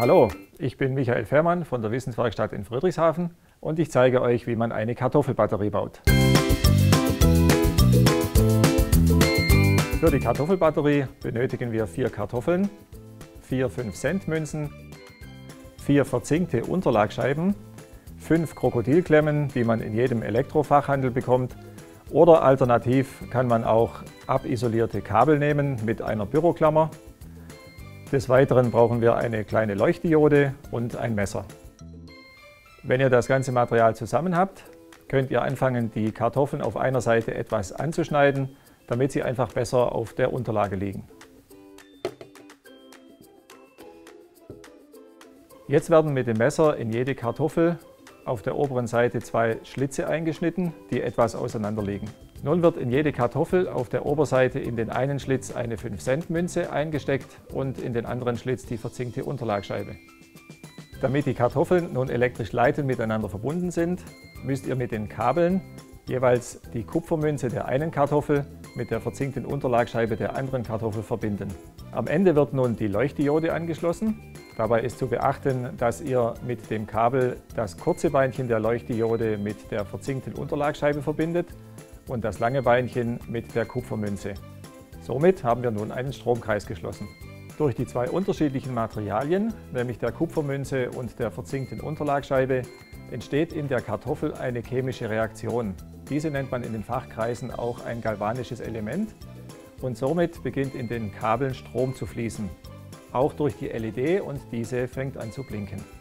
Hallo, ich bin Michael Fehrmann von der Wissenswerkstatt in Friedrichshafen und ich zeige euch, wie man eine Kartoffelbatterie baut. Für die Kartoffelbatterie benötigen wir 4 Kartoffeln, 4 5-Cent-Münzen, 4 verzinkte Unterlagscheiben, 5 Krokodilklemmen, die man in jedem Elektrofachhandel bekommt, oder alternativ kann man auch abisolierte Kabel nehmen mit einer Büroklammer. Des Weiteren brauchen wir eine kleine Leuchtdiode und ein Messer. Wenn ihr das ganze Material zusammen habt, könnt ihr anfangen, die Kartoffeln auf einer Seite etwas anzuschneiden, damit sie einfach besser auf der Unterlage liegen. Jetzt werden mit dem Messer in jede Kartoffel auf der oberen Seite 2 Schlitze eingeschnitten, die etwas auseinander liegen. Nun wird in jede Kartoffel auf der Oberseite in den einen Schlitz eine 5-Cent-Münze eingesteckt und in den anderen Schlitz die verzinkte Unterlagscheibe. Damit die Kartoffeln nun elektrisch leitend miteinander verbunden sind, müsst ihr mit den Kabeln jeweils die Kupfermünze der einen Kartoffel mit der verzinkten Unterlagscheibe der anderen Kartoffel verbinden. Am Ende wird nun die Leuchtdiode angeschlossen. Dabei ist zu beachten, dass ihr mit dem Kabel das kurze Beinchen der Leuchtdiode mit der verzinkten Unterlagscheibe verbindet und das lange Beinchen mit der Kupfermünze. Somit haben wir nun einen Stromkreis geschlossen. Durch die 2 unterschiedlichen Materialien, nämlich der Kupfermünze und der verzinkten Unterlagscheibe, entsteht in der Kartoffel eine chemische Reaktion. Diese nennt man in den Fachkreisen auch ein galvanisches Element und somit beginnt in den Kabeln Strom zu fließen. Auch durch die LED und diese fängt an zu blinken.